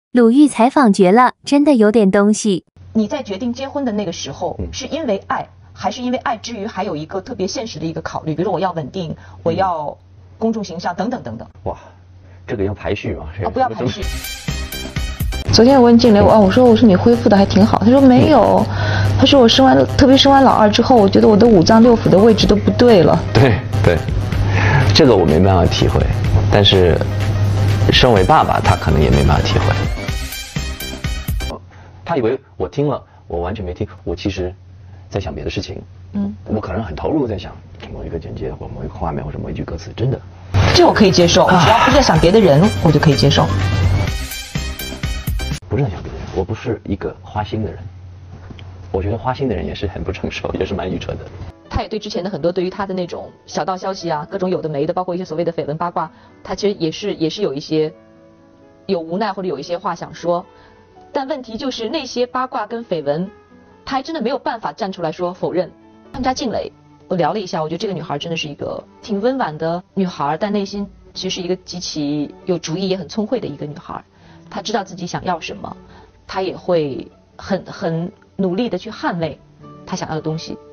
鲁豫采访绝了，真的有点东西。 你在决定结婚的那个时候，是因为爱，还是因为爱之余还有一个特别现实的一个考虑，比如说我要稳定，我要公众形象等等等等。 哇，这个要排序吗？ 啊，不要排序。 昨天我问静蕾，我说你恢复的还挺好，他说没有，他说我特别生完老二之后，我觉得我的五脏六腑的位置都不对了。 对，这个我没办法体会，但是身为爸爸，他可能也没办法体会。他以为我听了，我完全没听，我其实在想别的事情。我可能很投入在想某一个简介或某一个画面或者某一句歌词，真的。 这我可以接受，我只要不是在想别的人，我就可以接受。 不是在想别的人，我不是一个花心的人。我觉得花心的人也是很不成熟，也是蛮愚蠢的。 他也对之前的很多对于他的那种小道消息啊，各种有的没的，包括一些所谓的绯闻八卦，他其实也是有一些有无奈或者有一些话想说。但问题就是那些八卦跟绯闻，他还真的没有办法站出来说否认。他们家静蕾，我聊了一下，我觉得这个女孩真的是一个挺温婉的女孩，但内心其实是一个极其有主意也很聪慧的一个女孩。她知道自己想要什么，她也会很努力的去捍卫她想要的东西。